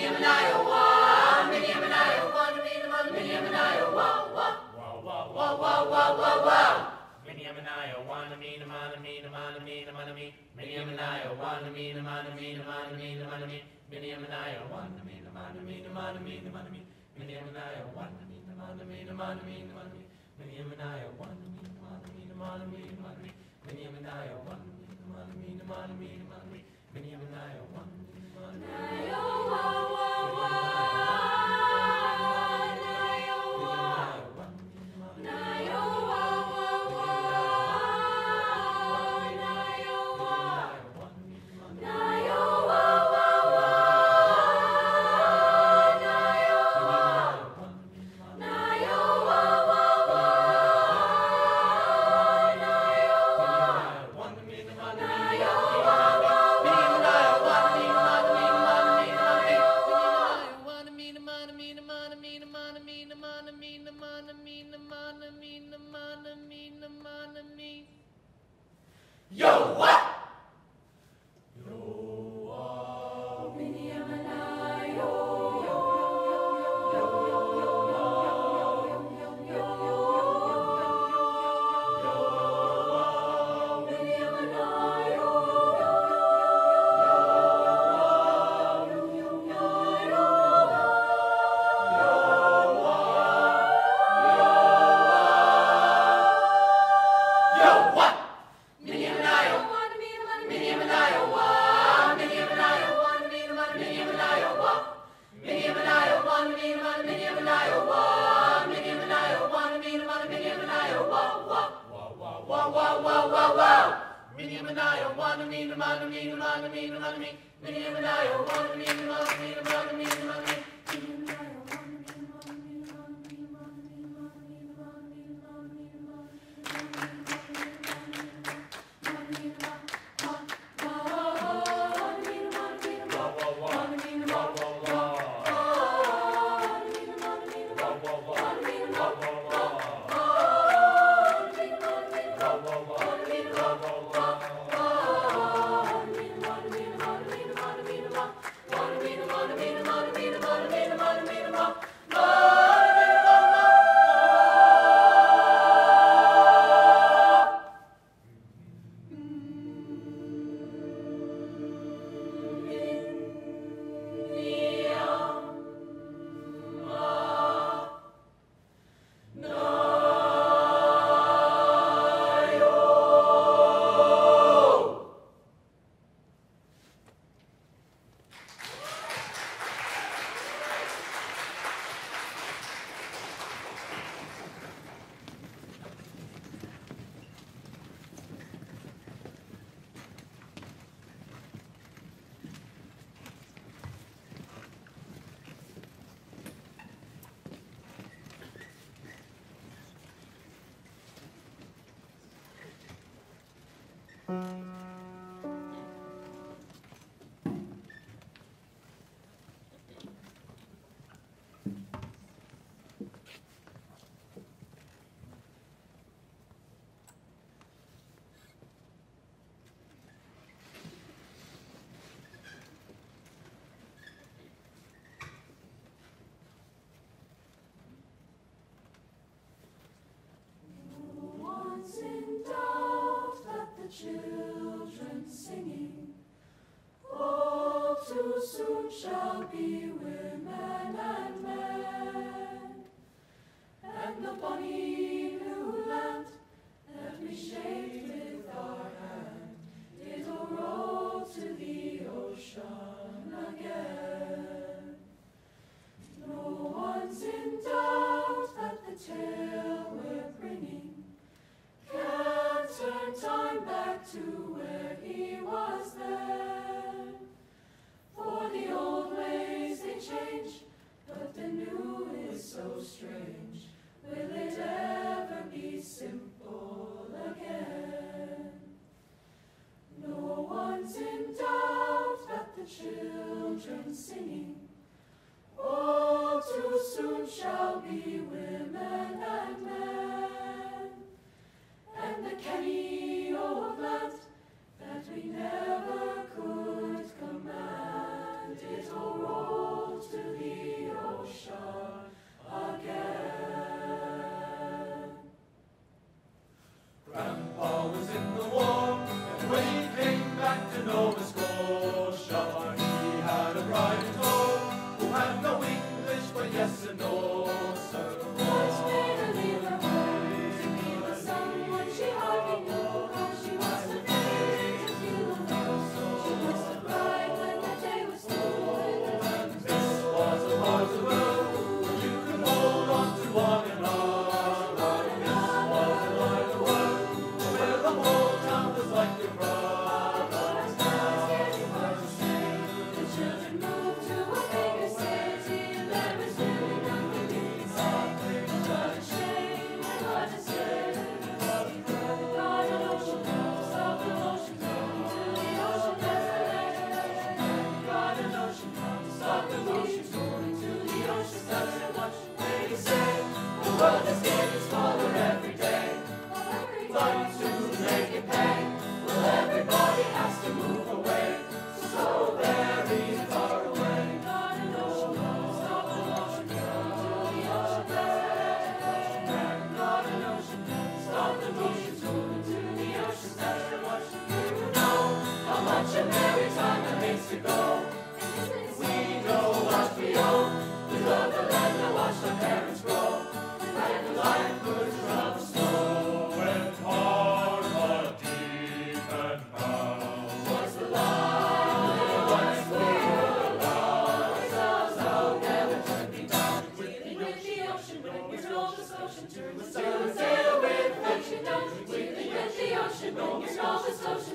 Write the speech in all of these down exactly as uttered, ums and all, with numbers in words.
Miniyama, Nayo, wa. Miniyama, Nayo, wa. Miniyama, Nayo, wa, wa. Wa, wa, wa, wa, wa, wa. Miniyama, Nayo, wa, mina, mana, mina, mana, mina, mana, mi. Miniyama, Nayo, wa, mina, mana, mina, mana, mina, mana, mi. Miniyama, Nayo, wa, mina, mana, mina, mana, mina, mana, mi. Miniyama, Nayo, wa, mina, mana, mina, mana, mina, mana, mi. Miniyama, Nayo, wa, mina, mana, mina, mana, mina, mana, mi. Miniyama, Nayo, wa, mina, mana, mina, mana, mina, mana, mi. Miniyama, Nayo, wa, mina, mana, mina, Nayo, wa, wa, wa. Yo, what? Children singing, all too soon shall be women and men, and the bonny blue land that we shaped with our hand, it'll roll to the ocean again. No one's in doubt that the tale we're bringing can turn time back to where he was then. For the old ways they change, but the new is so strange. Will it ever be simple again? No one's in doubt that the children singing all too soon shall be women and men, and the canny old land that we never could command, it'll roll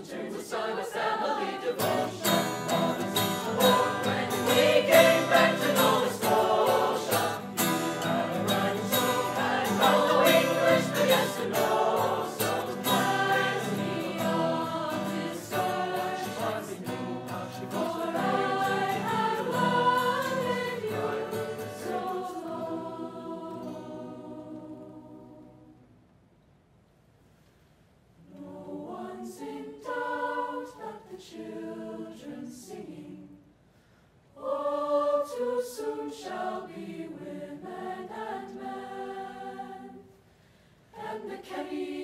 to a sign of family devotion. Oh, when we came back to Nova Scotia, we had a right to and all the English, the yes and no. So praise me of his son, she knew how she was. For I have wanted you so long. No one's in doubt that the children singing all too soon shall be women and men, and the Kenny